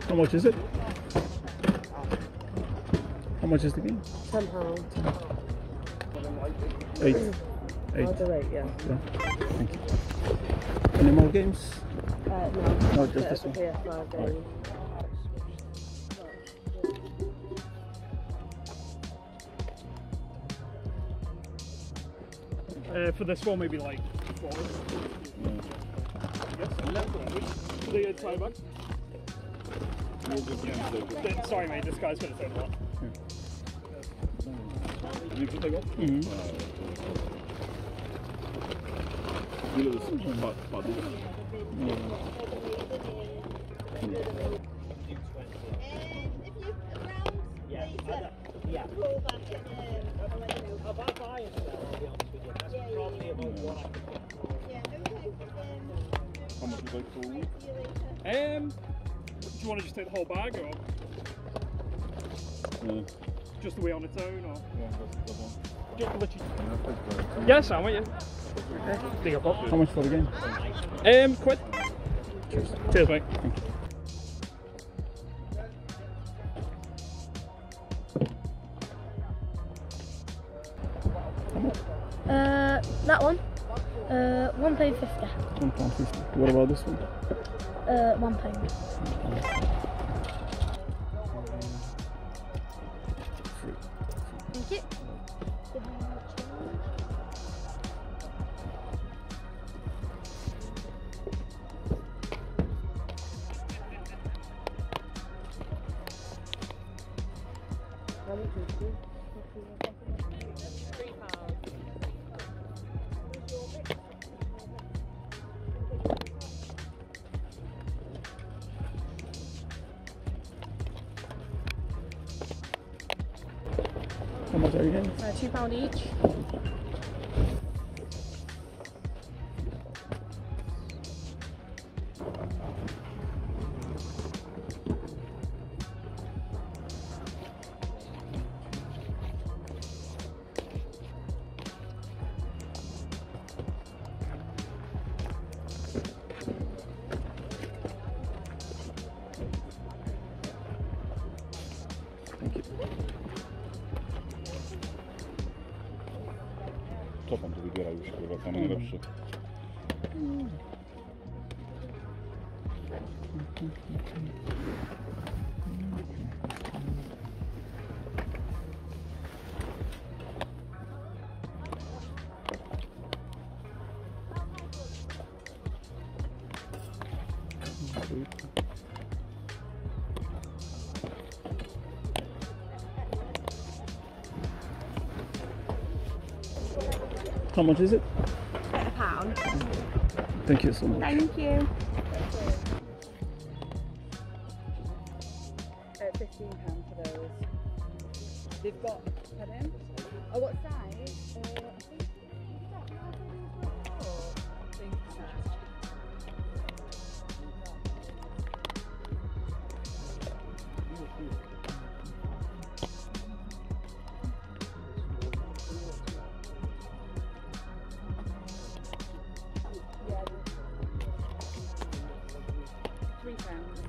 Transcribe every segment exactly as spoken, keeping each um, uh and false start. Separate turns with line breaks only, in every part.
How much is it? How much is the game?
Ten pounds.
Eight. Eight.
Oh, the eight, yeah.
Yeah. Thank you. Any more games?
Uh, no.
No, just this one.
P S five game.
Right.
Uh, for this one, maybe like four.
Yeah.
Yes, for the uh, tie-back. Then- Sorry, mate, this guy's going to take a lot.
You can take off? Mm-hmm. You know, this is part, part of it. Yeah.
And if you around
Yeah,
later,
yeah.
call back and um, I'll let you know.
If I buy it, I'll be honest with you. That's
Yeah, yeah,
probably
yeah.
about what I could get for.
Yeah, okay. Um,
How much is it for a week?
see you later.
Um, do you want to just take the whole bag, or
Yeah.
just the way on its own, or?
Yeah, that's the one.
Just literally.
Yeah,
Yes, Sam, will you? Okay. Dig up.
how much for the game?
Um, quid. Cheers. Cheers, mate.
Uh, that one. Uh, one pound fifty.
One pound fifty. What about this one?
Uh, one pound.
Free.
Thank you.
How much is it?
Three pounds.
How much are you getting?
Uh, two pound each.
Thank you. Co pan tu wybiera już, kurwa, tam najlepszy? How much is it?
A pound.
Thank you so much.
Thank you.
Uh, fifteen pounds for those. They've got, pardon? Oh, what size? Uh, I think, is that nine four? I think so. Yeah. Three pounds.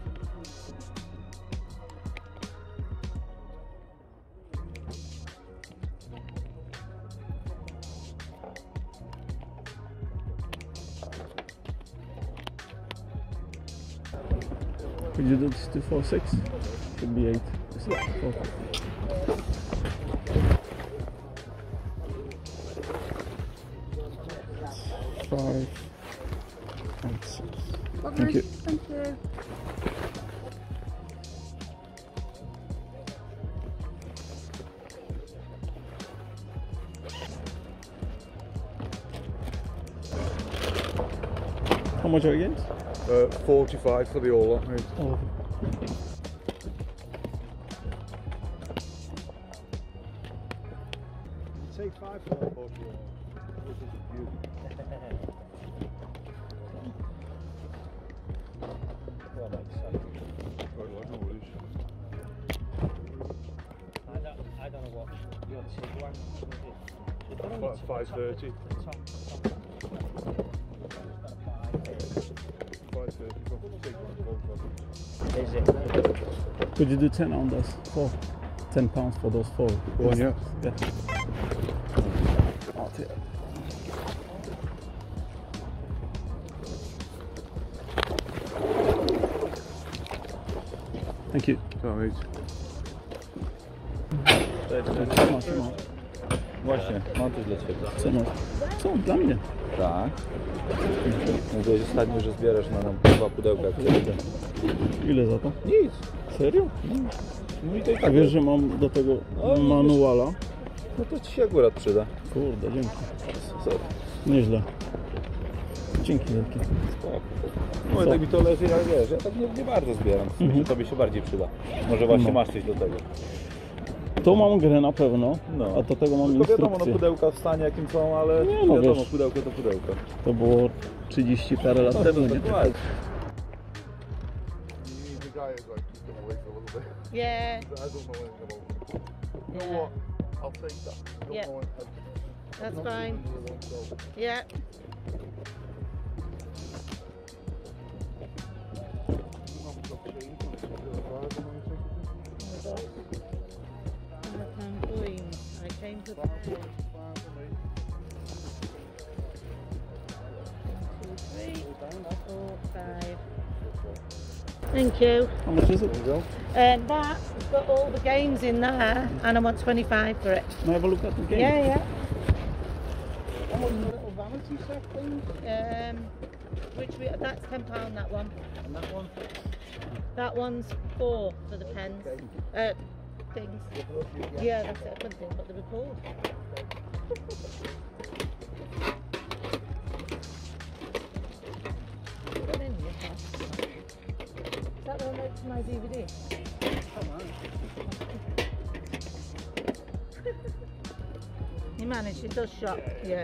Could you do this to four six? Should be eight. Is it four? Five and six. Thank you.
Thank you.
How much are you getting?
Uh, forty-five for the all lot, mate.
Oh.
Take five for that boat. This is a beauty. Right, like, no worries.
I don't, I don't know what your take one is.
About five thirty.
Top, top.
Five alright, so if you've got six on the boat,
Is it?
Could you do ten on those four? Ten pounds for those four.
Go on, yeah.
Yeah. I'll take it. Thank you.
Alright.
Co masz, no?
Właśnie, mam coś dla Ciebie.
Co masz? Co? Dla mnie?
Tak. Mówiłeś ostatnio, że zbierasz na nam dwa pudełka jak Ciebie.
Ile za to?
Nic.
Serio?
No i to i
A
tak.
wiesz, że mam do tego
O, widzisz.
manuala?
No to Ci się akurat przyda.
Kurde, dzięki.
Co?
Nieźle. Dzięki wielkie.
No tak mi to leży, ja wiesz, ja tak nie, nie bardzo zbieram. Myślę,
Mhm.
że Tobie się bardziej przyda. Może właśnie
No.
masz coś do tego.
To mam grę na pewno,
No.
a do tego mam
No wiadomo, no
instrukcję.
pudełka w stanie jakim są, ale
Nie, no
wiadomo,
wiesz.
pudełko to pudełko.
To było trzydzieści parę lat temu, nie?
Dokładnie.
You need the guy who's like, keep them away for a little bit.
Yeah,
I don't know when to come over. You know what? I'll take that. I don't
Yeah.
know when, I,
that's
I'm not
fine.
doing the one, so.
Yeah. I came to two, three, four, five. Thank you.
How much is it?
And that's got all the games in there, and I want twenty-five for it.
Can I have a look at the game?
Yeah, yeah. And what's the little vanity set thing? Um, which we, that's ten pound. That one.
And that one?
That one's four for the pens. Uh, things. Yeah, that's it. I couldn't think what they were called. What in here? Is that the one that's my D V D? Come on. You managed. It does shop. Yes.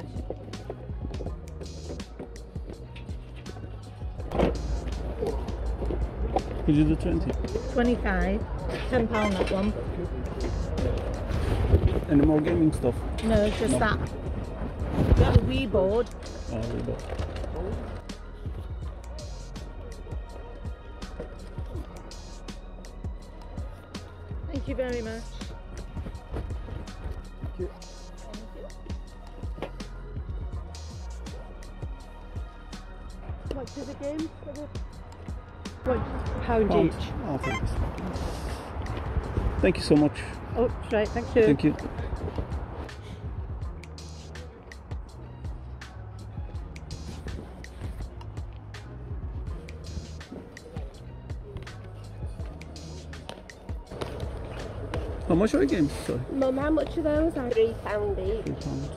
Could you do twenty?
Twenty-five. Ten pound that one.
Any more gaming stuff?
No, it's just
No.
that. We have a Wii board.
Uh, we got-
Thank you very much.
Thank you.
How much is the game for the? What? Pound
Pound.
each.
I'll take this. Thank you so much.
Oh, right. Thank you.
Thank you. How much are the games? Sorry.
Mum, how much are those? Three pound each.
Three pounds.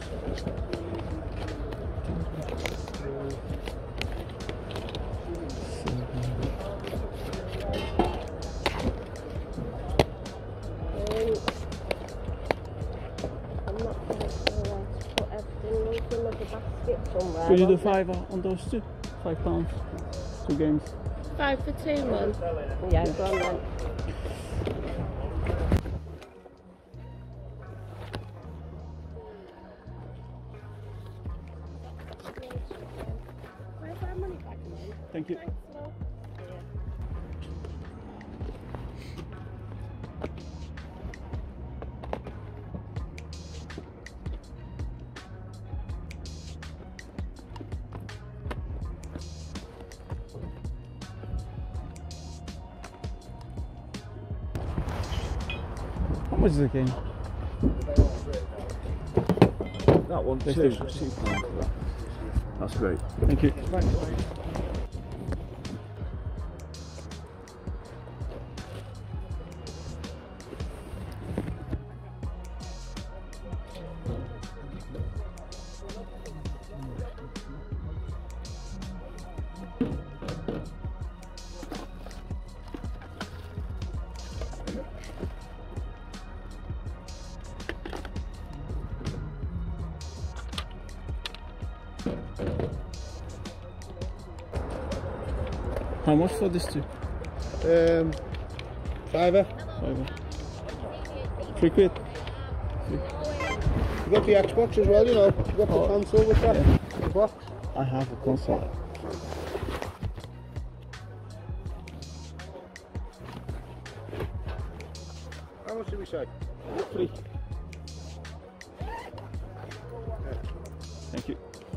Um, I'm not quite sure where to put everything. Maybe in the basket somewhere.
Could you do
won't I?
five on those two? Five pounds. Two games.
Five for two, Mum? Yeah, go on then. Where's our money back, Mum?
Thank you.
Thanks, love.
How much is the game?
That one, two,
PlayStation.
two pounds for that. That's great.
Thank you. How much for this two?
Um, fiver.
Five. Three quid.
You got the Xbox as well, you know. You got the
Oh,
console with that. The box.
I have a console.
should we say?
Free. Thank you.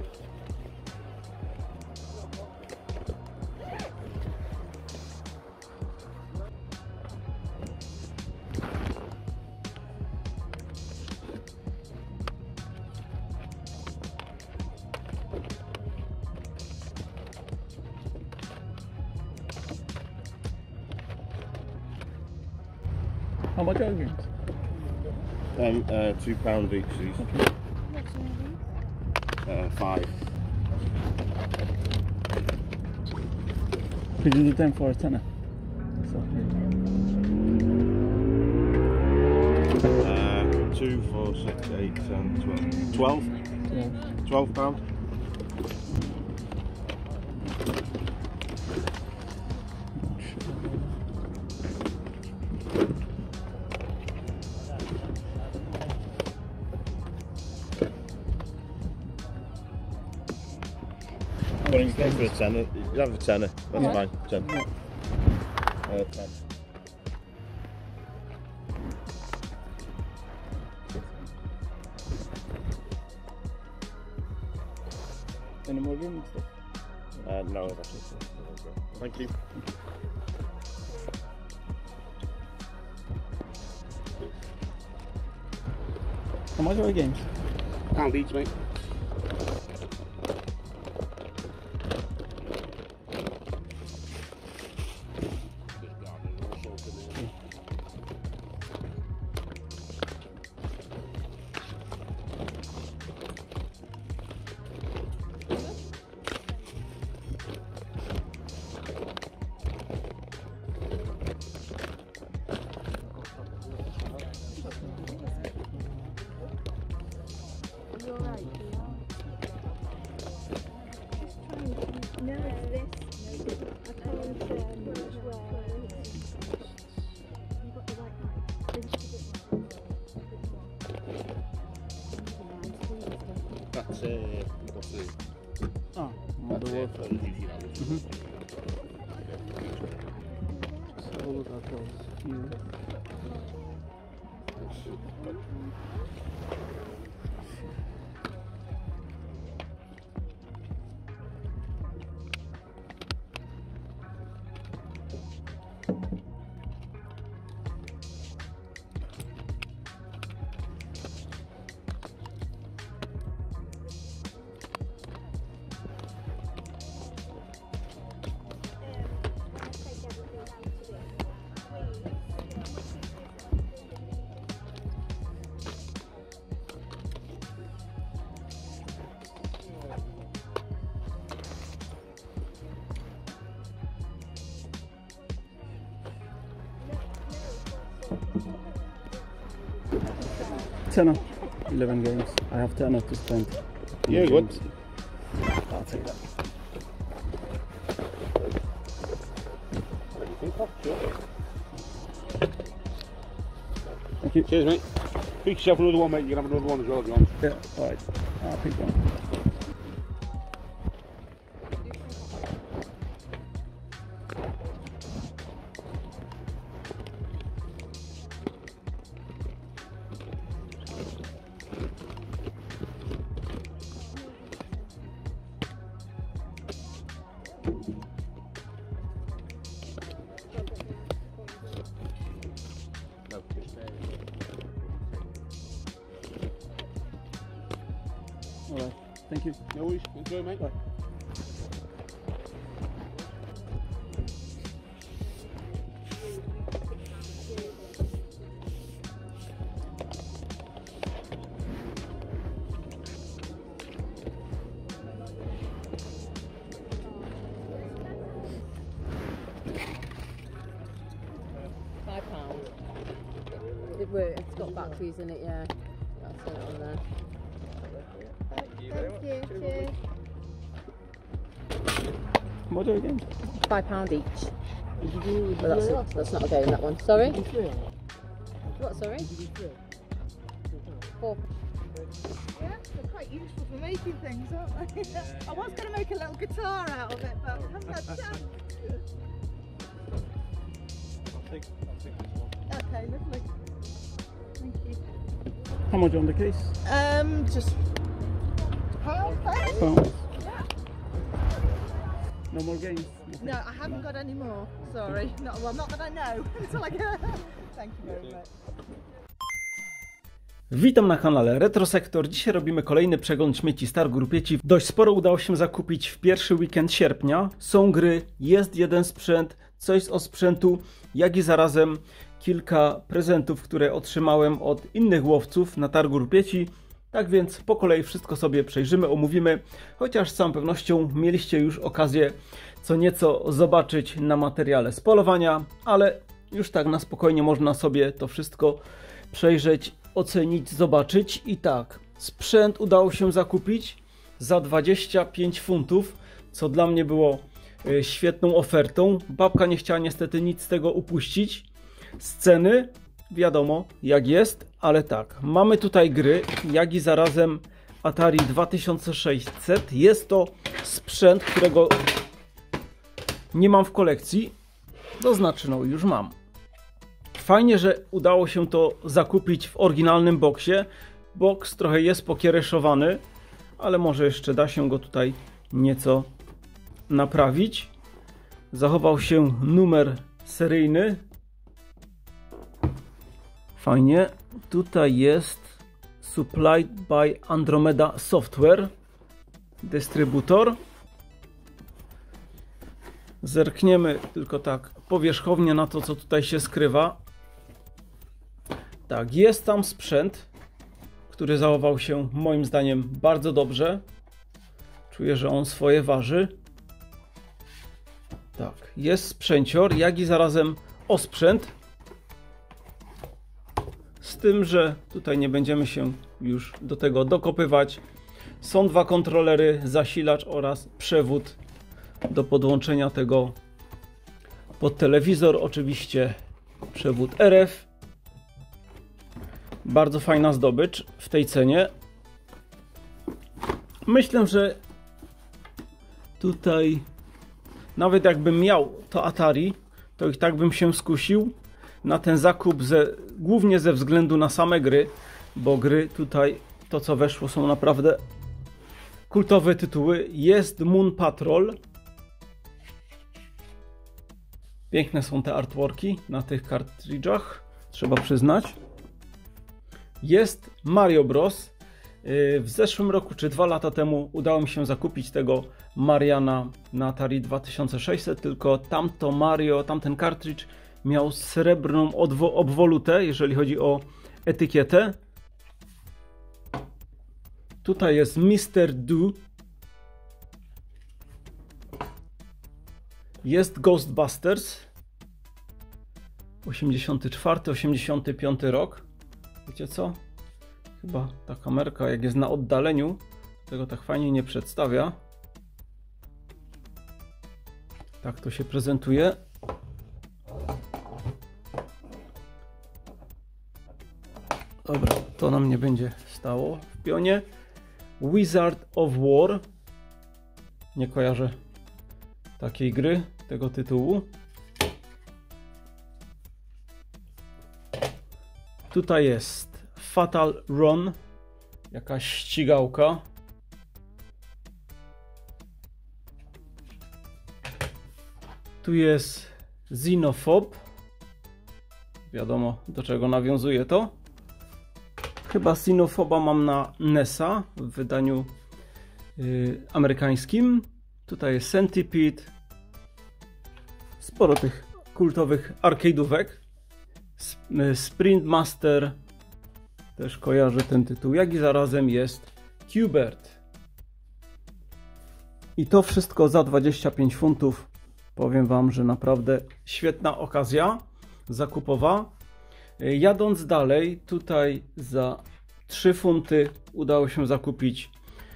How much are the games?
Um, uh, two pound each. These. Uh, five.
Could you do them for a tenner?
Uh, two, four, six, eight, ten, twelve. Twelve?
Yeah.
Twelve pound. Well, you can go for a tenner. You have a tenner. That's
Yeah.
fine. Ten.
Yeah.
Uh, ten.
Any more games?
Uh, no, that's it. Thank you.
How much are the games?
Pound each, mate.
No, it's this. I can't um, which way. You've got the right hand.
That's uh, what's the
Oh, the work. Mm-hmm. So look at those here. Tenner. eleven games. I have tenner to spend.
Yeah, good.
Games. I'll take that. Thank you.
Cheers, mate. Pick yourself another one, mate. You can have another one as well if you want.
Yeah, alright. I'll pick one. Alright, thank you.
No worries. Enjoy, mate.
Bye.
Five pounds. It works. It's got batteries in it, yeah. That's it on there.
Thank you. Cheers.
What are the games?
Five pound each. Well, that's, a, that's not a game, that one. Sorry? What, sorry? Four.
Yeah, they're quite useful for making things, aren't they? I was going to make a little guitar out of it, but I haven't had a chance.
I'll take, I'll take this one.
Okay, lovely. Thank you.
How much on the case?
Um, just pound, pound?
Pounds. No more games?
No, I haven't got any more. Sorry. Not, well, not that I know. Until I get. Thank you very much.
Witam na kanale Retrosektor. Dzisiaj robimy kolejny przegląd śmieci z targu Rupieci. Dość sporo udało się zakupić w pierwszy weekend sierpnia. Są gry, jest jeden sprzęt, coś z osprzętu, jak i zarazem kilka prezentów, które otrzymałem od innych łowców na targu Rupieci. Tak więc po kolei wszystko sobie przejrzymy, omówimy, chociaż z całą pewnością mieliście już okazję co nieco zobaczyć na materiale z polowania, ale już tak na spokojnie można sobie to wszystko przejrzeć, ocenić, zobaczyć. I tak, sprzęt udało się zakupić za dwadzieścia pięć funtów, co dla mnie było świetną ofertą. Babka nie chciała niestety nic z tego upuścić. Z ceny wiadomo jak jest, ale tak, mamy tutaj gry, jak i zarazem Atari dwa tysiące sześćset. Jest to sprzęt, którego nie mam w kolekcji, to znaczy no już mam. Fajnie, że udało się to zakupić w oryginalnym boksie. Boks trochę jest pokiereszowany, ale może jeszcze da się go tutaj nieco naprawić. Zachował się numer seryjny. Fajnie. Tutaj jest Supplied by Andromeda Software, dystrybutor. Zerkniemy tylko tak powierzchownie na to, co tutaj się skrywa. Tak, jest tam sprzęt, który zachował się moim zdaniem bardzo dobrze. Czuję, że on swoje waży. Tak, jest sprzęcior, jak i zarazem osprzęt. Z tym, że tutaj nie będziemy się już do tego dokopywać. Są dwa kontrolery, zasilacz oraz przewód do podłączenia tego pod telewizor. Oczywiście przewód R F. Bardzo fajna zdobycz w tej cenie. Myślę, że tutaj nawet jakbym miał to Atari, to i tak bym się skusił na ten zakup, ze, głównie ze względu na same gry, bo gry tutaj, to co weszło, są naprawdę kultowe tytuły. Jest Moon Patrol. Piękne są te artworki na tych kartridżach, trzeba przyznać. Jest Mario Bros. W zeszłym roku czy dwa lata temu udało mi się zakupić tego Mariana na Atari dwa tysiące sześćset, tylko tamto Mario, tamten kartridż miał srebrną obwolutę, jeżeli chodzi o etykietę. Tutaj jest mister Do. Jest Ghostbusters. osiemdziesiąty czwarty osiemdziesiąty piąty rok. Wiecie co? Chyba ta kamerka, jak jest na oddaleniu, tego tak fajnie nie przedstawia. Tak to się prezentuje. Dobra, to nam nie będzie stało w pionie. Wizard of War. Nie kojarzę takiej gry, tego tytułu. Tutaj jest Fatal Run, jakaś ścigałka. Tu jest Xenophobe. Wiadomo, do czego nawiązuje to. Chyba Xenophoba mam na N E S a w wydaniu yy, amerykańskim. Tutaj jest Centipede. Sporo tych kultowych arcade'ówek. Sprint Master. Też kojarzę ten tytuł. Jak i zarazem jest Q-Bert. I to wszystko za dwadzieścia pięć funtów. Powiem wam, że naprawdę świetna okazja zakupowa. Jadąc dalej, tutaj za trzy funty udało się zakupić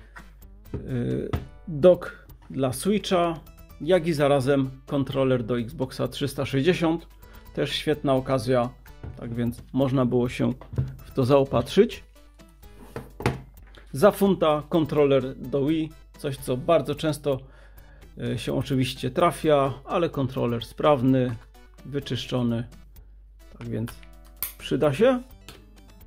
dock dla Switcha, jak i zarazem kontroler do Xboxa trzysta sześćdziesiąt. Też świetna okazja, tak więc można było się w to zaopatrzyć. Za funta kontroler do Wii, coś co bardzo często się oczywiście trafia, ale kontroler sprawny, wyczyszczony, tak więc przyda się.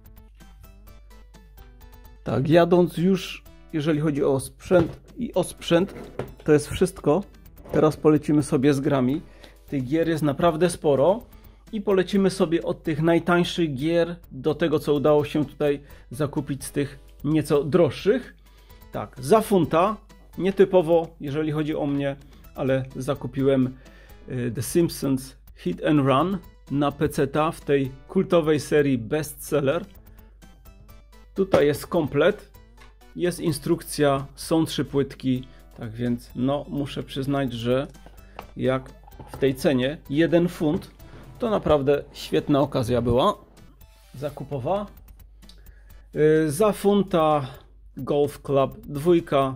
Tak, jadąc już, jeżeli chodzi o sprzęt i o sprzęt, to jest wszystko. Teraz polecimy sobie z grami. Tych gier jest naprawdę sporo i polecimy sobie od tych najtańszych gier do tego, co udało się tutaj zakupić z tych nieco droższych. Tak, za funta, nietypowo, jeżeli chodzi o mnie, ale zakupiłem The Simpsons Hit and Run na peceta w tej kultowej serii bestseller. Tutaj jest komplet, jest instrukcja, są trzy płytki, tak więc no muszę przyznać, że jak w tej cenie jeden funt, to naprawdę świetna okazja była zakupowa. Yy, za funta Golf Club dwójka.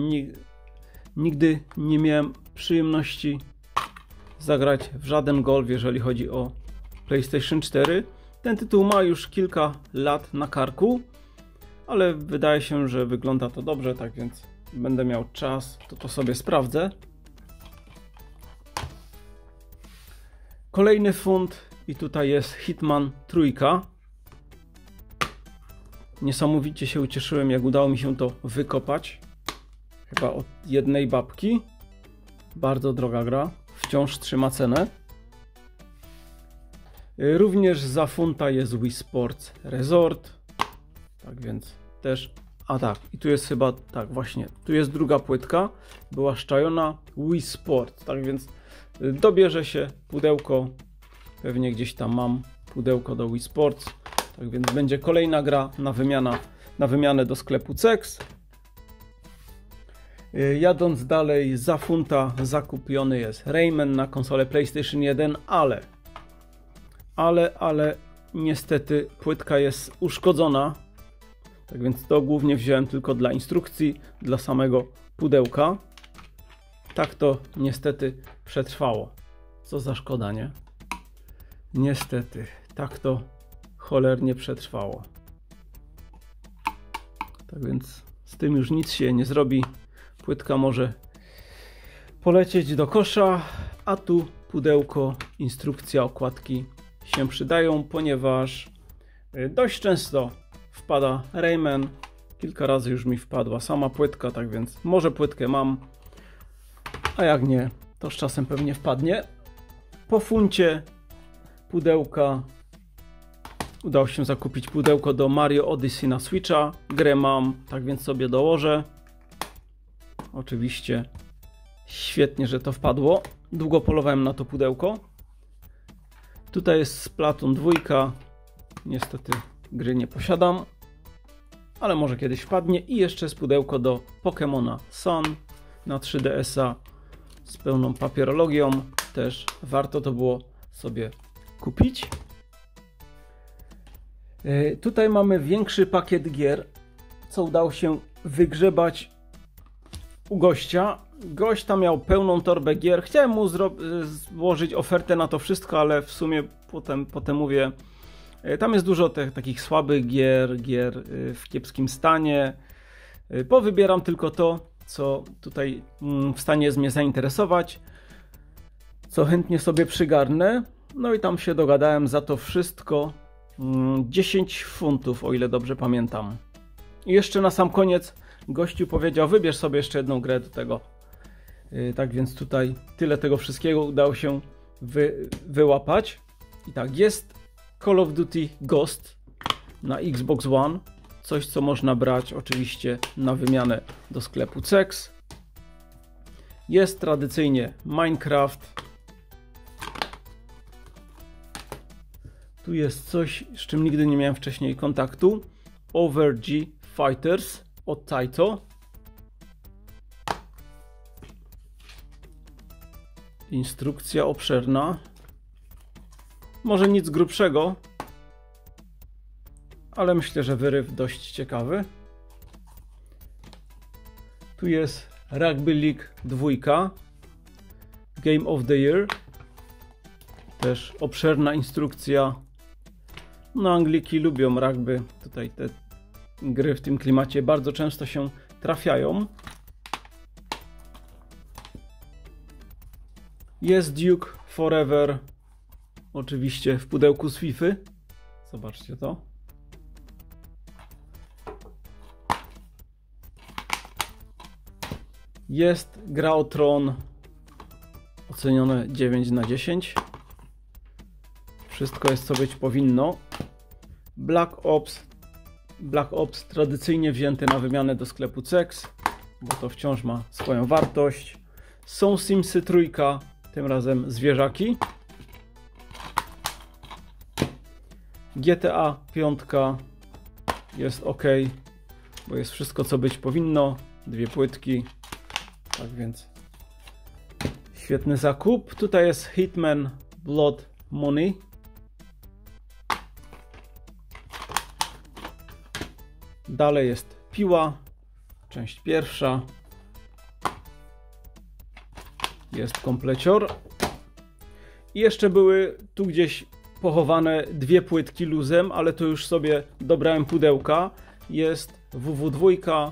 Nigdy nie miałem przyjemności zagrać w żaden golf, jeżeli chodzi o PlayStation cztery. Ten tytuł ma już kilka lat na karku, ale wydaje się, że wygląda to dobrze, tak więc będę miał czas, to to sobie sprawdzę. Kolejny funt i tutaj jest Hitman trójka. Niesamowicie się ucieszyłem, jak udało mi się to wykopać. Chyba od jednej babki. Bardzo droga gra. Wciąż trzyma cenę. Również za funta jest Wii Sports Resort. Tak więc też... A tak, i tu jest chyba... Tak, właśnie. Tu jest druga płytka. Była szczajona Wii Sport. Tak więc dobierze się pudełko. Pewnie gdzieś tam mam pudełko do Wii Sports. Tak więc będzie kolejna gra na, wymiana, na wymianę do sklepu Cex. Jadąc dalej, za funta zakupiony jest Rayman na konsolę PlayStation jeden, ale ale, ale niestety płytka jest uszkodzona, tak więc to głównie wziąłem tylko dla instrukcji, dla samego pudełka. Tak to niestety przetrwało. Co za szkoda, nie? Niestety, tak to cholernie przetrwało. Tak więc z tym już nic się nie zrobi. Płytka może polecieć do kosza, a tu pudełko, instrukcja, okładki się przydają, ponieważ dość często wpada Rayman. Kilka razy już mi wpadła sama płytka, tak więc może płytkę mam, a jak nie, to z czasem pewnie wpadnie. Po funcie pudełka udało się zakupić pudełko do Mario Odyssey na Switcha. Grę mam, tak więc sobie dołożę. Oczywiście świetnie, że to wpadło. Długo polowałem na to pudełko. Tutaj jest Splatoon dwa. Niestety gry nie posiadam, ale może kiedyś wpadnie. I jeszcze jest pudełko do Pokémona Sun na trzy D S a z pełną papierologią. Też warto to było sobie kupić. Yy, tutaj mamy większy pakiet gier, co udało się wygrzebać u gościa. Gość tam miał pełną torbę gier. Chciałem mu złożyć ofertę na to wszystko, ale w sumie potem, potem mówię, tam jest dużo tych takich słabych gier, gier w kiepskim stanie. Powybieram tylko to, co tutaj w stanie jest mnie zainteresować, co chętnie sobie przygarnę. No i tam się dogadałem za to wszystko dziesięć funtów, o ile dobrze pamiętam. I jeszcze na sam koniec gościu powiedział, wybierz sobie jeszcze jedną grę do tego. Yy, tak więc tutaj tyle tego wszystkiego udało się wy, wyłapać. I tak, jest Call of Duty Ghost na Xbox One. Coś, co można brać oczywiście na wymianę do sklepu Cex. Jest tradycyjnie Minecraft. Tu jest coś, z czym nigdy nie miałem wcześniej kontaktu. Over G Fighters od Taito. Instrukcja obszerna. Może nic grubszego, ale myślę, że wyryw dość ciekawy. Tu jest Rugby League dwa. Game of the Year. Też obszerna instrukcja. No, Angliki lubią rugby. Tutaj te gry w tym klimacie bardzo często się trafiają. Jest Duke Forever. Oczywiście w pudełku z FIFA. Zobaczcie to. Jest gra o Tron ocenione dziewięć na dziesięć. Wszystko jest co być powinno. Black Ops. Black Ops tradycyjnie wzięty na wymianę do sklepu Cex, bo to wciąż ma swoją wartość. Są Simsy trójka, tym razem zwierzaki. G T A pięć jest ok, bo jest wszystko co być powinno. Dwie płytki. Tak więc świetny zakup. Tutaj jest Hitman Blood Money. Dalej jest Piła, część pierwsza. Jest komplecior. I jeszcze były tu gdzieś pochowane dwie płytki luzem, ale to już sobie dobrałem pudełka. Jest W W dwa.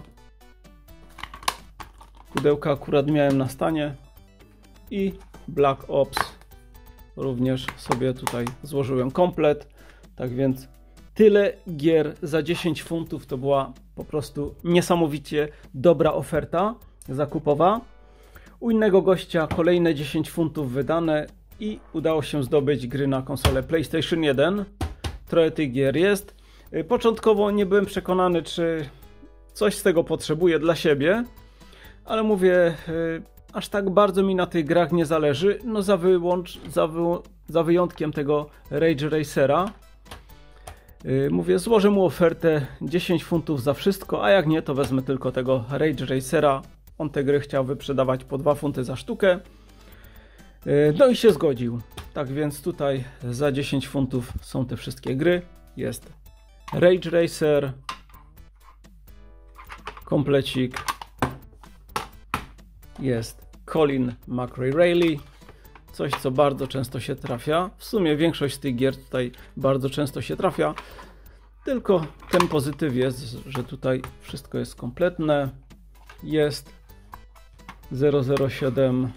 Pudełka akurat miałem na stanie. I Black Ops. Również sobie tutaj złożyłem komplet. Tak więc tyle gier za dziesięć funtów. To była po prostu niesamowicie dobra oferta zakupowa. U innego gościa kolejne dziesięć funtów wydane i udało się zdobyć gry na konsolę PlayStation jeden. Trochę tych gier jest. Początkowo nie byłem przekonany, czy coś z tego potrzebuję dla siebie, ale mówię, aż tak bardzo mi na tych grach nie zależy. No za, wyłącz, za, wy, za wyjątkiem tego Rage Racera. Mówię, złożę mu ofertę dziesięć funtów za wszystko, a jak nie, to wezmę tylko tego Rage Racera. On te gry chciał wyprzedawać po dwa funty za sztukę. No i się zgodził. Tak więc tutaj za dziesięć funtów są te wszystkie gry. Jest Rage Racer, komplecik, jest Colin McRae Rayleigh, coś co bardzo często się trafia. W sumie większość z tych gier tutaj bardzo często się trafia. Tylko ten pozytyw jest, że tutaj wszystko jest kompletne. Jest zero zero siedem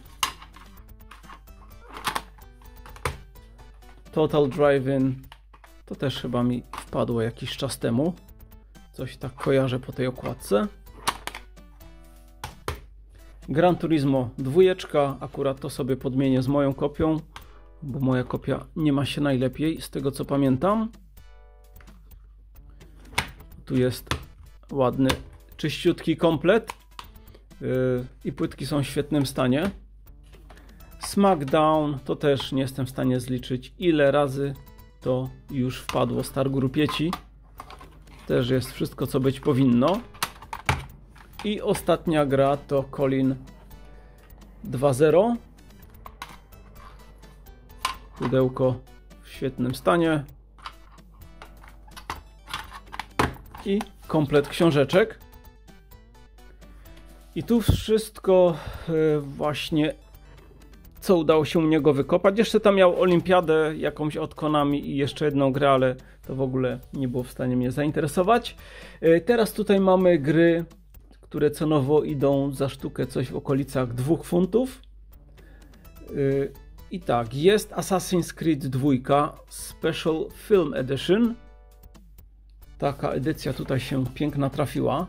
Total Drive-In. To też chyba mi wpadło jakiś czas temu. Coś tak kojarzę po tej okładce. Gran Turismo dwójeczka. Akurat to sobie podmienię z moją kopią, bo moja kopia nie ma się najlepiej z tego co pamiętam. Tu jest ładny, czyściutki komplet. Yy, I płytki są w świetnym stanie. Smackdown to też nie jestem w stanie zliczyć, ile razy to już wpadło z targu rupieci. Też jest wszystko co być powinno. I ostatnia gra to Colin dwa zero. Pudełko w świetnym stanie. I komplet książeczek. I tu wszystko właśnie co udało się u niego wykopać. Jeszcze tam miał olimpiadę jakąś od Konami i jeszcze jedną grę, ale to w ogóle nie było w stanie mnie zainteresować. Teraz tutaj mamy gry, które cenowo idą za sztukę coś w okolicach dwóch funtów. I tak, jest Assassin's Creed dwa Special Film Edition. Taka edycja tutaj się piękna trafiła.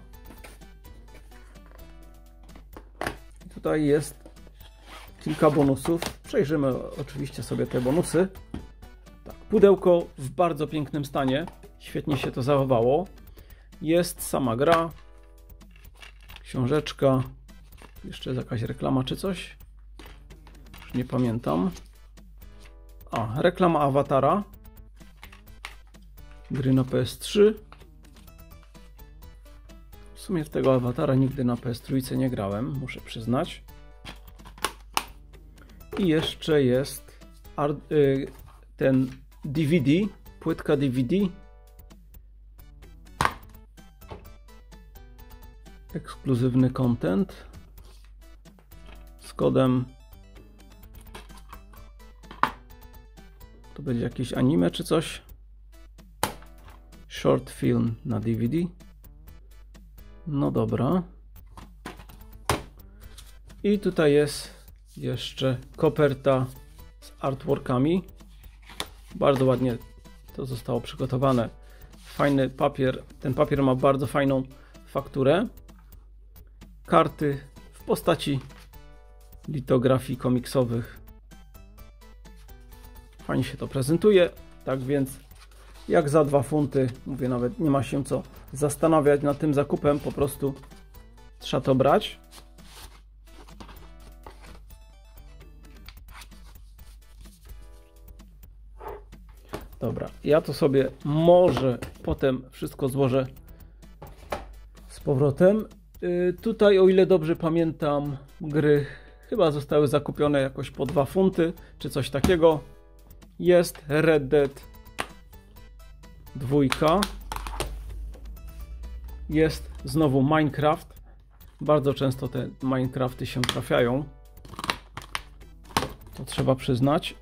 Tutaj jest kilka bonusów. Przejrzymy oczywiście sobie te bonusy. Tak, pudełko w bardzo pięknym stanie. Świetnie się to zachowało. Jest sama gra. Książeczka. Jeszcze jest jakaś reklama czy coś? Już nie pamiętam. A, reklama Awatara. Gry na P S trzy. W sumie w tego Awatara nigdy na P S trzy nie grałem, muszę przyznać. I jeszcze jest art, y, ten D V D, płytka D V D. Ekskluzywny content z kodem. To będzie jakieś anime czy coś. Short film na D V D. No dobra. I tutaj jest jeszcze koperta z artworkami. Bardzo ładnie to zostało przygotowane. Fajny papier. Ten papier ma bardzo fajną fakturę. Karty w postaci litografii komiksowych. Fajnie się to prezentuje, tak więc jak za dwa funty, mówię, nawet nie ma się co zastanawiać nad tym zakupem, po prostu trzeba to brać. Dobra, ja to sobie może potem wszystko złożę z powrotem. Yy, tutaj, o ile dobrze pamiętam, gry chyba zostały zakupione jakoś po dwa funty, czy coś takiego. Jest Red Dead dwójka. Jest znowu Minecraft. Bardzo często te Minecrafty się trafiają. To trzeba przyznać.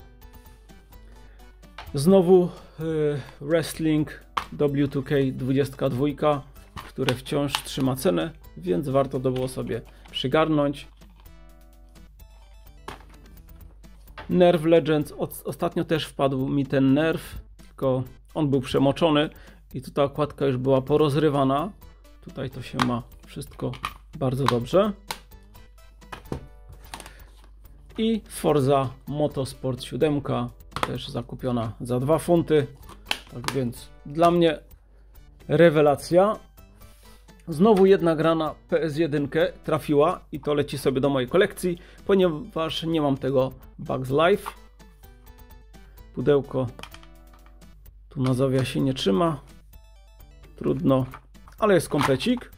Znowu y, Wrestling W dwa K dwadzieścia dwa, które wciąż trzyma cenę, więc warto to było sobie przygarnąć. Nerf Legends. Ostatnio też wpadł mi ten Nerf, tylko on był przemoczony i tu ta okładka już była porozrywana. Tutaj to się ma wszystko bardzo dobrze. I Forza Motorsport siedem, też zakupiona za dwa funty. Tak więc dla mnie rewelacja. Znowu jedna gra na P S jeden trafiła i to leci sobie do mojej kolekcji, ponieważ nie mam tego Bugs Life. Pudełko tu na zawiasie nie trzyma. Trudno, ale jest komplecik.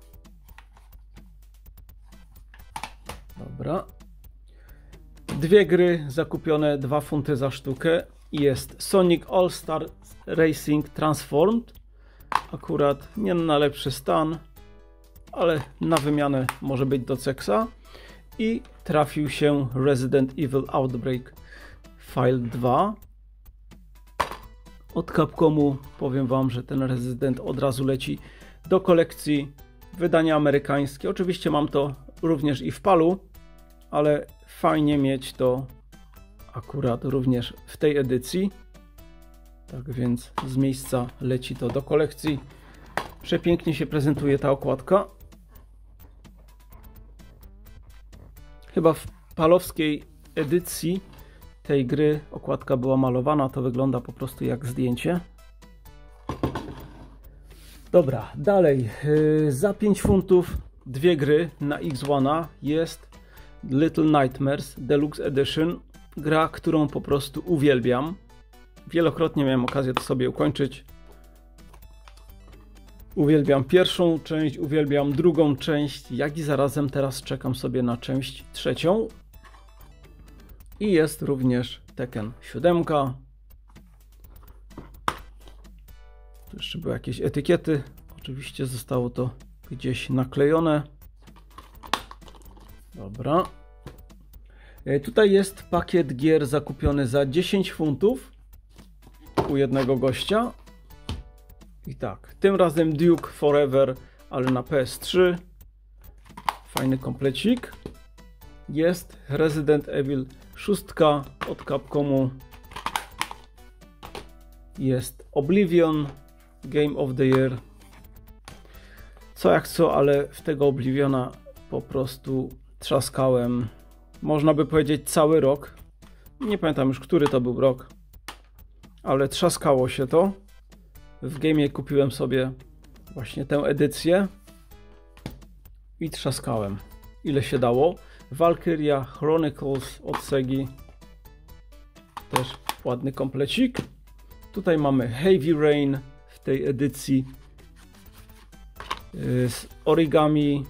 Dobra. Dwie gry zakupione, dwa funty za sztukę. Jest Sonic All Star Racing Transformed. Akurat nie na najlepszy stan, ale na wymianę może być do ceksa. I trafił się Resident Evil Outbreak File dwa. Od Capcomu powiem wam, że ten Resident od razu leci do kolekcji. Wydanie amerykańskie. Oczywiście mam to również i w palu, ale fajnie mieć to akurat również w tej edycji. Tak więc z miejsca leci to do kolekcji. Przepięknie się prezentuje ta okładka. Chyba w palowskiej edycji tej gry okładka była malowana. To wygląda po prostu jak zdjęcie. Dobra, dalej. Yy, za pięć funtów dwie gry na X jeden jest Little Nightmares Deluxe Edition. Gra, którą po prostu uwielbiam. Wielokrotnie miałem okazję to sobie ukończyć. Uwielbiam pierwszą część, uwielbiam drugą część, jak i zarazem teraz czekam sobie na część trzecią. I jest również Tekken siedem. Tu jeszcze były jakieś etykiety. Oczywiście zostało to gdzieś naklejone. Dobra. Tutaj jest pakiet gier zakupiony za dziesięć funtów u jednego gościa. I tak, tym razem Duke Forever, ale na P S trzy. Fajny komplecik. Jest Resident Evil sześć od Capcomu. Jest Oblivion Game of the Year. Co jak co, ale w tego Obliviona po prostu trzaskałem. Można by powiedzieć cały rok. Nie pamiętam już, który to był rok. Ale trzaskało się to. W Game'ie kupiłem sobie właśnie tę edycję. I trzaskałem. Ile się dało. Valkyria Chronicles od Segi. Też ładny komplecik. Tutaj mamy Heavy Rain w tej edycji z origami.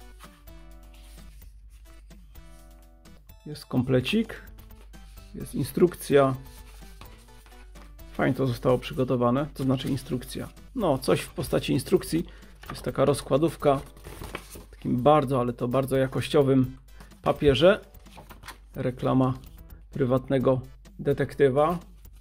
Jest komplecik. Jest instrukcja. Fajnie to zostało przygotowane. To znaczy instrukcja. No, coś w postaci instrukcji. To jest taka rozkładówka. W takim bardzo, ale to bardzo jakościowym papierze. Reklama prywatnego detektywa.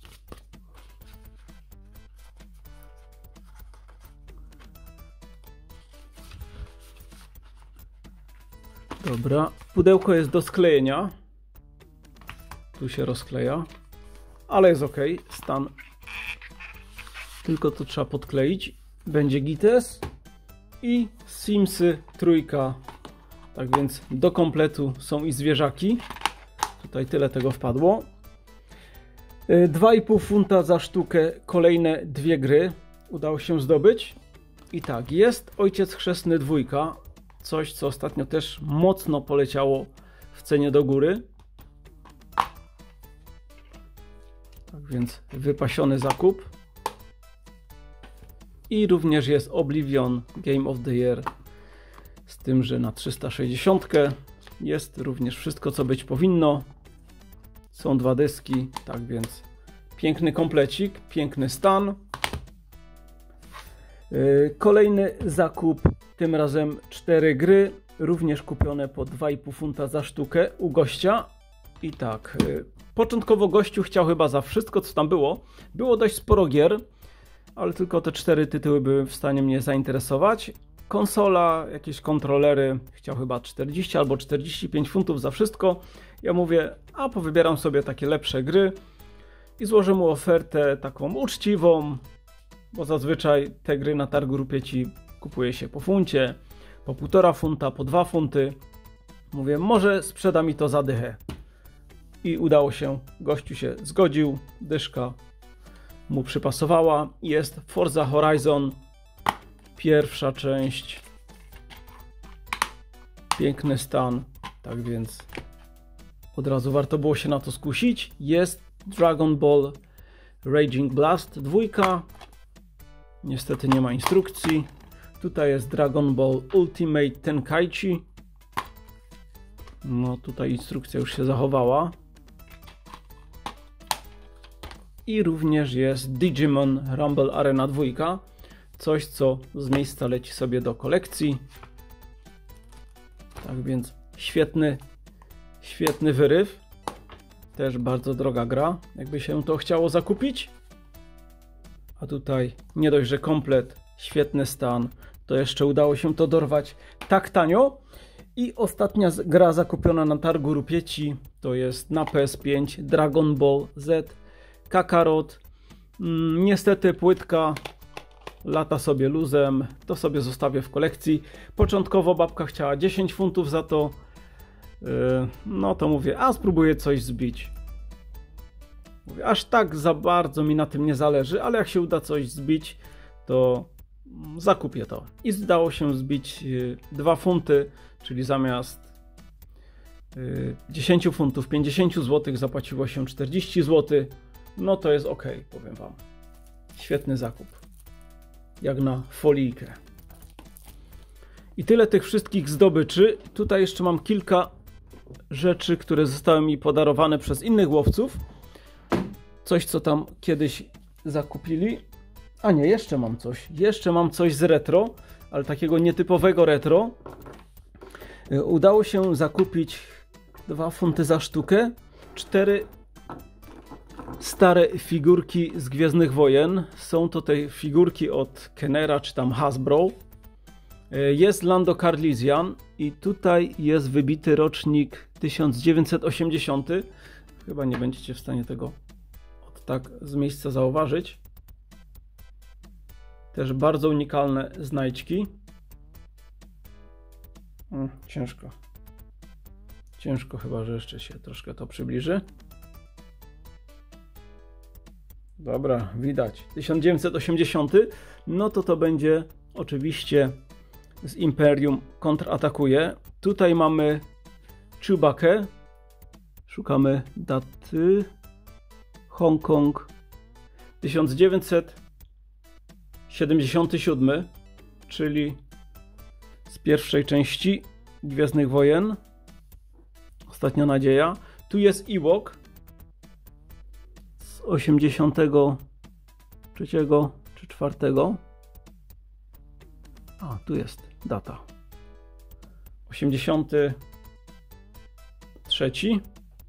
Dobra, pudełko jest do sklejenia. Tu się rozkleja, ale jest ok, stan. Tylko to trzeba podkleić. Będzie gites i Simsy trójka Tak więc do kompletu są i zwierzaki. Tutaj tyle tego wpadło. dwa i pół funta za sztukę, kolejne dwie gry udało się zdobyć. I tak, jest Ojciec Chrzestny dwójka. Coś, co ostatnio też mocno poleciało w cenie do góry. Tak więc wypasiony zakup. I również jest Oblivion Game of the Year. Z tym, że na trzysta sześćdziesiąt jest również wszystko, co być powinno. Są dwa dyski, tak więc piękny komplecik, piękny stan. Kolejny zakup, tym razem cztery gry, również kupione po dwa i pół funta za sztukę u gościa. I tak, początkowo gościu chciał chyba za wszystko, co tam było. Było dość sporo gier, ale tylko te cztery tytuły były w stanie mnie zainteresować. Konsola, jakieś kontrolery, chciał chyba czterdzieści albo czterdzieści pięć funtów za wszystko. Ja mówię, a powybieram sobie takie lepsze gry i złożę mu ofertę taką uczciwą, bo zazwyczaj te gry na targu Rupieci kupuje się po funcie, po półtora funta, po dwa funty. Mówię, może sprzeda mi to za dychę. I udało się, gościu się zgodził, dyszka mu przypasowała. Jest Forza Horizon, pierwsza część, piękny stan, tak więc od razu warto było się na to skusić. Jest Dragon Ball Raging Blast dwójka, niestety nie ma instrukcji. Tutaj jest Dragon Ball Ultimate Tenkaichi, no tutaj instrukcja już się zachowała. I również jest Digimon Rumble Arena dwójka, coś co z miejsca leci sobie do kolekcji. Tak więc świetny, świetny wyryw. Też bardzo droga gra, jakby się to chciało zakupić. A tutaj nie dość, że komplet, świetny stan, to jeszcze udało się to dorwać tak tanio. I ostatnia gra zakupiona na targu Rupieci to jest na P S pięć Dragon Ball Z Kakarot. Mm, niestety płytka lata sobie luzem, to sobie zostawię w kolekcji. Początkowo babka chciała dziesięć funtów za to. Yy, no to mówię, a spróbuję coś zbić. Mówię, aż tak za bardzo mi na tym nie zależy, ale jak się uda coś zbić, to zakupię to. I zdało się zbić dwa funty, czyli zamiast yy, dziesięć funtów, pięćdziesiąt złotych zapłaciło się czterdzieści złotych. No to jest ok, powiem wam. Świetny zakup. Jak na folijkę. I tyle tych wszystkich zdobyczy. Tutaj jeszcze mam kilka rzeczy, które zostały mi podarowane przez innych łowców. Coś, co tam kiedyś zakupili. A nie, jeszcze mam coś. Jeszcze mam coś z retro, ale takiego nietypowego retro. Udało się zakupić dwa funty za sztukę. Cztery stare figurki z Gwiezdnych Wojen. Są to te figurki od Kennera czy tam Hasbro. Jest Lando Calrissian i tutaj jest wybity rocznik tysiąc dziewięćset osiemdziesiąty. Chyba nie będziecie w stanie tego od tak z miejsca zauważyć. Też bardzo unikalne znajdźki. Hmm, ciężko. Ciężko chyba, że jeszcze się troszkę to przybliży. Dobra, widać. tysiąc dziewięćset osiemdziesiąty. No to to będzie oczywiście z Imperium kontratakuje. Tutaj mamy Chewbackę. Szukamy daty. Hongkong tysiąc dziewięćset siedemdziesiąty siódmy, czyli z pierwszej części Gwiezdnych Wojen. Ostatnia nadzieja. Tu jest Ewok z osiemdziesiątego trzeciego czy czwartego. A, tu jest data. osiemdziesiąty trzeci.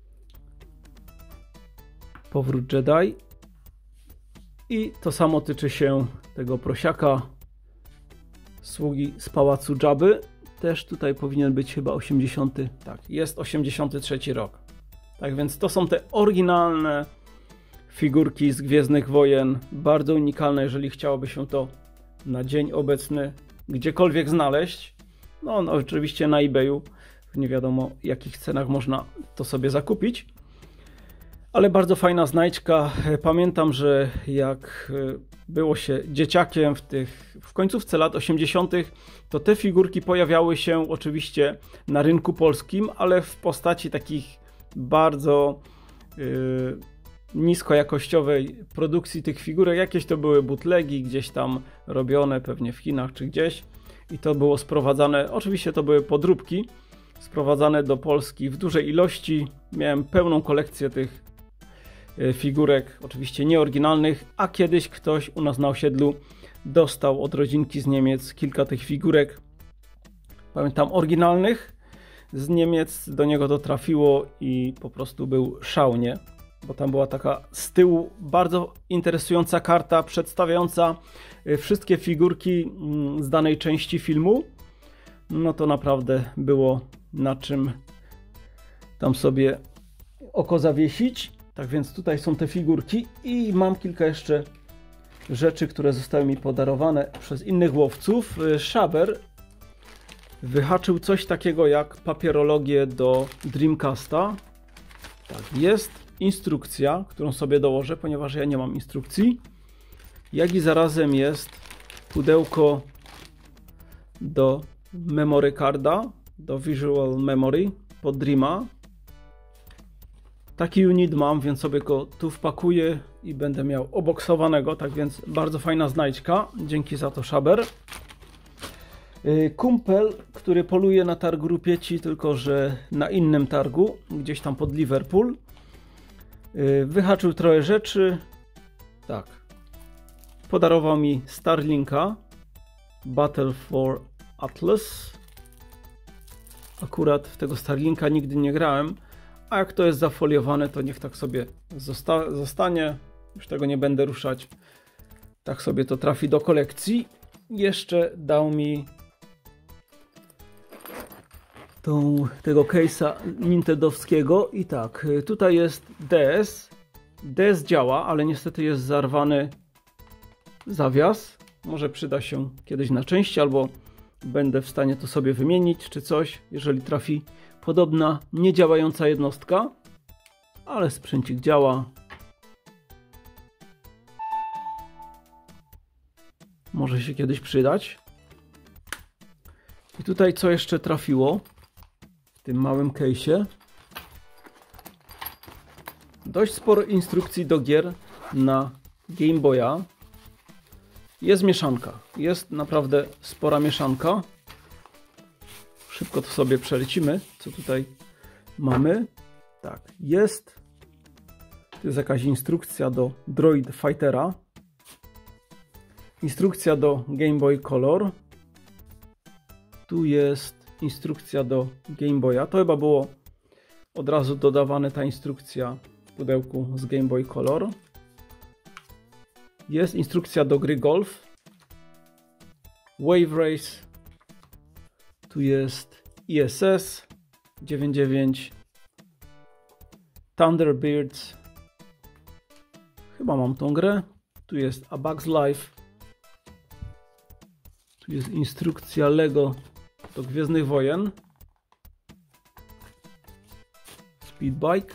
Powrót Jedi. I to samo tyczy się tego prosiaka, sługi z pałacu Jabby. Też tutaj powinien być chyba osiemdziesiąty. Tak, jest osiemdziesiąty trzeci rok. Tak więc to są te oryginalne figurki z Gwiezdnych Wojen. Bardzo unikalne, jeżeli chciałoby się to na dzień obecny gdziekolwiek znaleźć. No, no oczywiście na eBayu w nie wiadomo jakich cenach można to sobie zakupić. Ale bardzo fajna znajdźka. Pamiętam, że jak było się dzieciakiem w, tych, w końcówce lat osiemdziesiątych, to te figurki pojawiały się oczywiście na rynku polskim, ale w postaci takich bardzo yy, niskojakościowej produkcji tych figurek. Jakieś to były bootlegi gdzieś tam robione, pewnie w Chinach czy gdzieś. I to było sprowadzane, oczywiście to były podróbki, sprowadzane do Polski w dużej ilości. Miałem pełną kolekcję tych figurek, oczywiście nieoryginalnych, a kiedyś ktoś u nas na osiedlu dostał od rodzinki z Niemiec kilka tych figurek, pamiętam, oryginalnych z Niemiec, do niego to trafiło i po prostu był szał, nie? Bo tam była taka z tyłu bardzo interesująca karta przedstawiająca wszystkie figurki z danej części filmu. No to naprawdę było na czym tam sobie oko zawiesić. Tak więc tutaj są te figurki i mam kilka jeszcze rzeczy, które zostały mi podarowane przez innych łowców. Szaber wyhaczył coś takiego jak papierologię do Dreamcasta. Tak, jest instrukcja, którą sobie dołożę, ponieważ ja nie mam instrukcji. Jak i zarazem jest pudełko do memory carda, do visual memory pod Dreama. Taki unit mam, więc sobie go tu wpakuję i będę miał oboksowanego, tak więc bardzo fajna znajdźka. Dzięki za to, Szaber. Kumpel, który poluje na targu Rupieci, tylko że na innym targu, gdzieś tam pod Liverpool. Wyhaczył trochę rzeczy. Tak. Podarował mi Starlinka Battle for Atlas. Akurat w tego Starlinka nigdy nie grałem. A jak to jest zafoliowane, to niech tak sobie zosta zostanie. Już tego nie będę ruszać. Tak sobie to trafi do kolekcji. Jeszcze dał mi tą, tego case'a nintendowskiego. I tak, tutaj jest D S. D S działa, ale niestety jest zarwany zawias. Może przyda się kiedyś na części, albo będę w stanie to sobie wymienić, czy coś, jeżeli trafi podobna niedziałająca jednostka, ale sprzęcik działa. Może się kiedyś przydać. I tutaj co jeszcze trafiło w tym małym case'ie? Dość sporo instrukcji do gier na Game Boya. Jest mieszanka. Jest naprawdę spora mieszanka. Szybko to sobie przelecimy, co tutaj mamy. Tak, jest. To jest jakaś instrukcja do Droid Fightera. Instrukcja do Game Boy Color. Tu jest instrukcja do Game Boya. To chyba było od razu dodawane, ta instrukcja w pudełku z Game Boy Color. Jest instrukcja do gry Golf. Wave Race. Tu jest I S S dziewięćdziesiąt dziewięć. Thunderbirds. Chyba mam tą grę. Tu jest A Bug's Life. Tu jest instrukcja Lego do Gwiezdnych Wojen. Speedbike.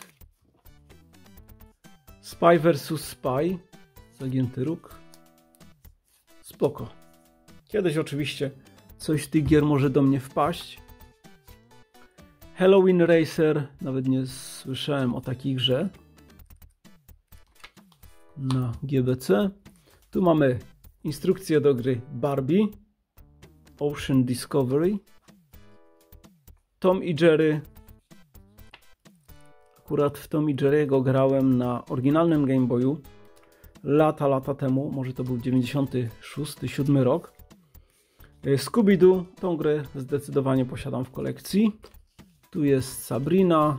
Spy versus. Spy. Zagięty róg. Spoko. Kiedyś oczywiście coś z tych gier może do mnie wpaść. Halloween Racer. Nawet nie słyszałem o takiej grze. Na G B C. Tu mamy instrukcję do gry Barbie. Ocean Discovery. Tom i Jerry. Akurat w Tom i Jerry'ego grałem na oryginalnym Game Boyu. Lata, lata temu. Może to był dziewięćdziesiąty szósty siódmy rok. Scooby-Doo. Tą grę zdecydowanie posiadam w kolekcji. Tu jest Sabrina.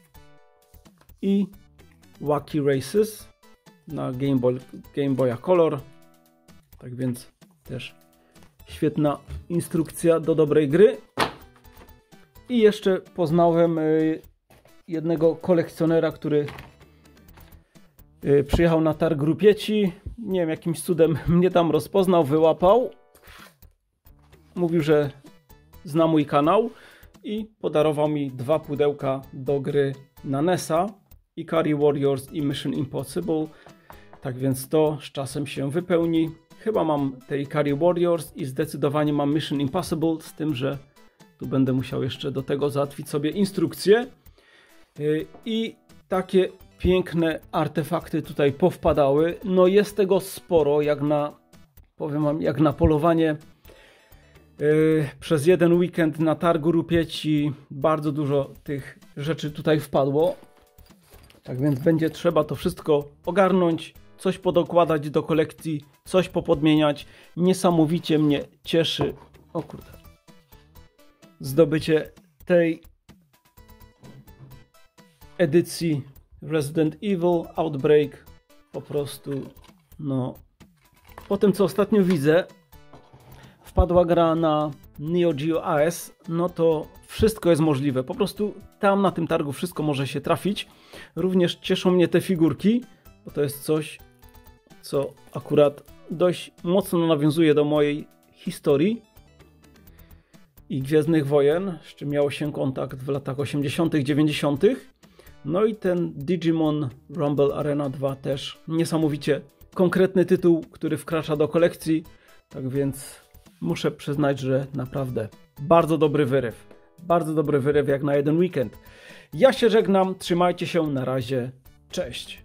I Wacky Races na Game Boy, Game Boya Color. Tak więc też świetna instrukcja do dobrej gry. I jeszcze poznałem jednego kolekcjonera, który przyjechał na targ Rupieci. Nie wiem, jakimś cudem mnie tam rozpoznał, wyłapał. Mówił, że zna mój kanał i podarował mi dwa pudełka do gry na N E S a, Ikari Warriors i Mission Impossible. Tak więc to z czasem się wypełni. Chyba mam te Ikari Warriors i zdecydowanie mam Mission Impossible, z tym, że tu będę musiał jeszcze do tego załatwić sobie instrukcję. I takie piękne artefakty tutaj powpadały. No jest tego sporo, jak na, powiem wam, jak na polowanie yy, przez jeden weekend na targu Rupieci. Bardzo dużo tych rzeczy tutaj wpadło. Tak więc będzie trzeba to wszystko ogarnąć, coś podokładać do kolekcji, coś popodmieniać. Niesamowicie mnie cieszy, o kurde, zdobycie tej edycji Resident Evil Outbreak. Po prostu, no, po tym co ostatnio widzę, wpadła gra na Neo Geo A S, no to wszystko jest możliwe. Po prostu tam na tym targu wszystko może się trafić. Również cieszą mnie te figurki, bo to jest coś, co akurat dość mocno nawiązuje do mojej historii i Gwiezdnych Wojen, z czym miało się kontakt w latach osiemdziesiątych, dziewięćdziesiątych. No i ten Digimon Rumble Arena dwa też niesamowicie konkretny tytuł, który wkracza do kolekcji. Tak więc muszę przyznać, że naprawdę bardzo dobry wyryw. Bardzo dobry wyryw jak na jeden weekend. Ja się żegnam, trzymajcie się, na razie, cześć.